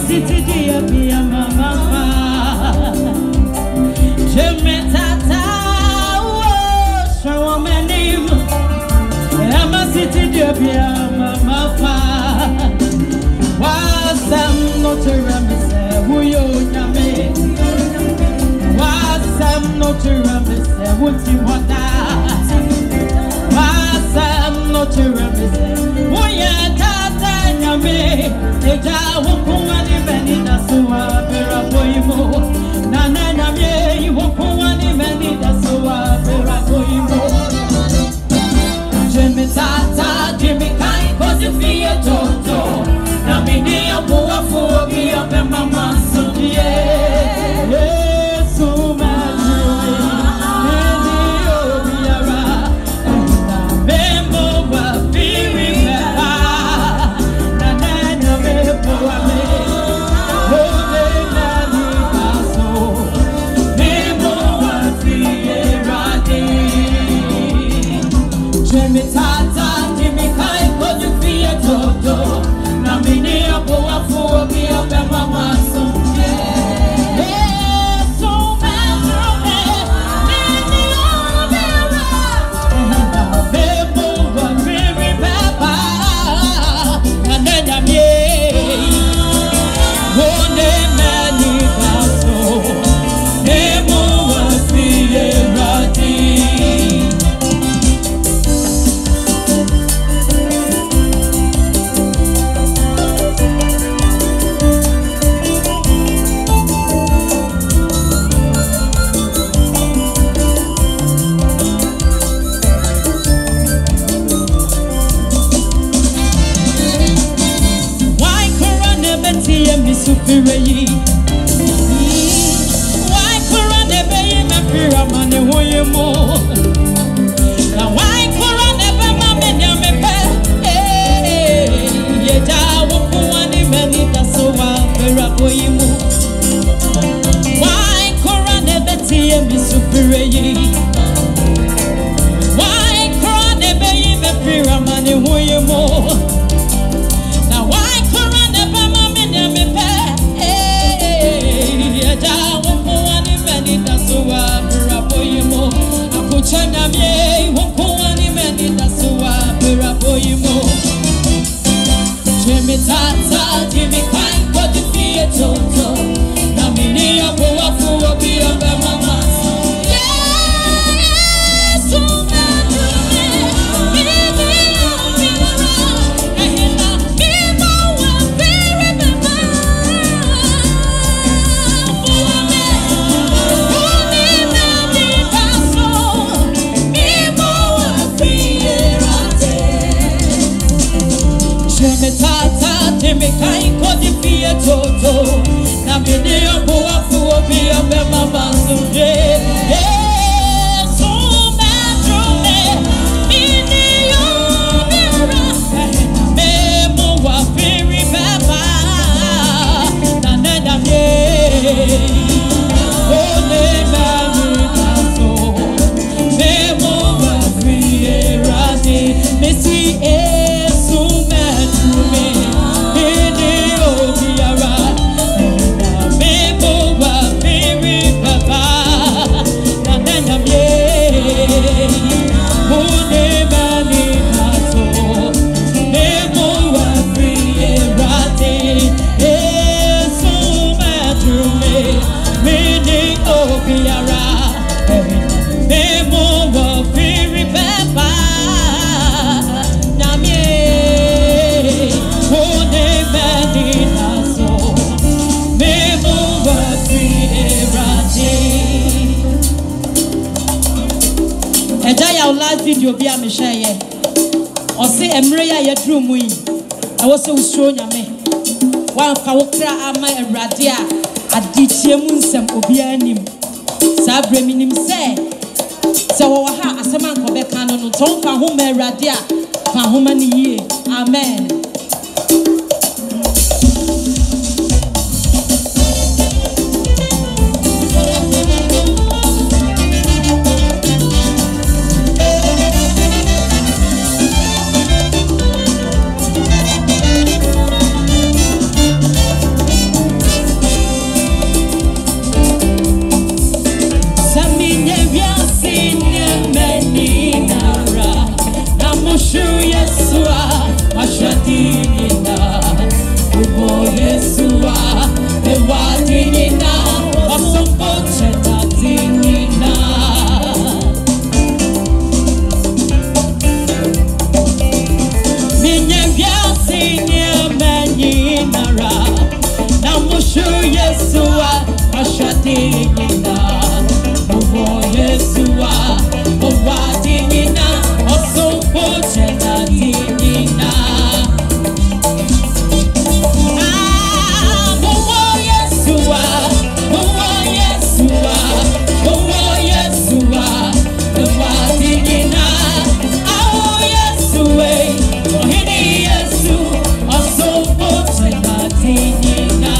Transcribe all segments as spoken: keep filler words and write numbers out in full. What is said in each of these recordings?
city dear be a mama. Jemetata, show my name. I'm a city dear be a mama. Was I'm not a rabbit, who you name? Was I'm not a rabbit, what you want that? Was I'm not a rabbit, who you tata yame? Eja wokuwani benida suwa bera boyimo. Nana yame wokuwani benida suwa bera boyimo. Jimmy tata, Jimmy kai kozi fiye toto. Na mini ya buwa fuobi ya be mama sundie. Yesu maduri, meni obiara. Na bembo wa firi meba. Na nena mebo wa me. Ode nani kaso. Bembo wa fiye radi. Jemi tata, jemi kai koju fiye toto. Na mini ya buwa fuobi ya be mama sundie. Why could I be my fear money who you more? Now why could I never mammy yammy pay? Yeta wukuni many that's so wild for you more. Why could I never see me superior? Why could I never be my fear money who you more? Now why could I never mammy yammy pay? Chana me, wokuani meni dasuwa pera boyimo. Jemi tata, jemi kai kodi fiye toto. Na mini ya buwa fuwa biya be mama. Yesu madune, mimi yamira. Ehina, mima wa pere beba. Fuwa me, uni meni daso. Jemi tata, jemi kai kodi fiye toto. Na mini ya buwa fuwa biya be mama sunje. Yesu madune, mini yamira. Memo wa firi beba. Na nena mye. Ole mami taso. Memo wa firi radi. Mesi Yesu madune. Mini obiara. Memo wa firi beba. Na nena mye. Ole mami taso. Memo wa firi radi. Yesu madune. Mini obiara. Memo wa firi beba. Na mye. Ole mami taso. Memo wa firi radi. Eja ya last video bi a me share ye. O se emre ya ye drum mu yi. E wo se usro nyame. Wan ka wo kra ama Awurade a adichie mu nsem obi anim. Sa bremi nim se se wo ha asema nko be kan no ton fa ho ma Awurade a fa ho ma ni yie. Amen. Yeshua, Ashadina, Owo Yeshua, Owadina, Oso Pochena Dina. Ah, Owo Yeshua, Owo Yeshua, Owo Yeshua, Owadina, Owo Yeshua, Ohini Yesu, Oso Pochena Dina.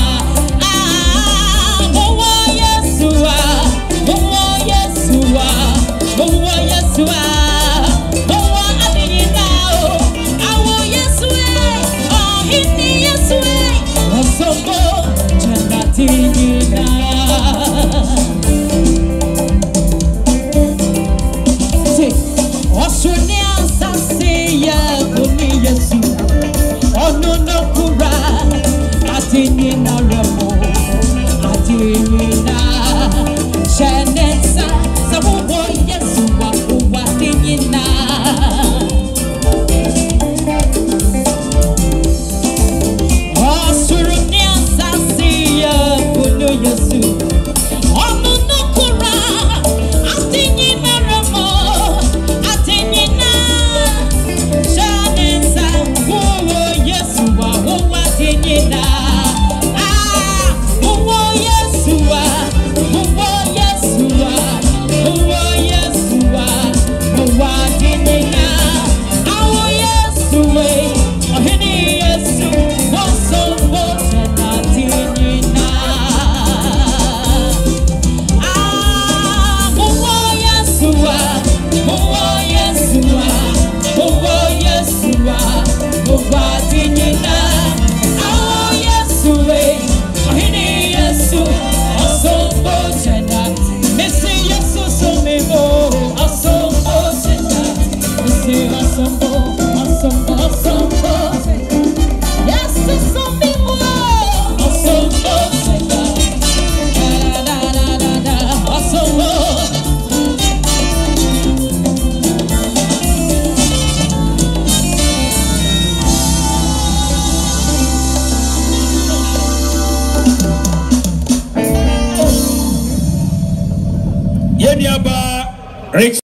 Yeniaba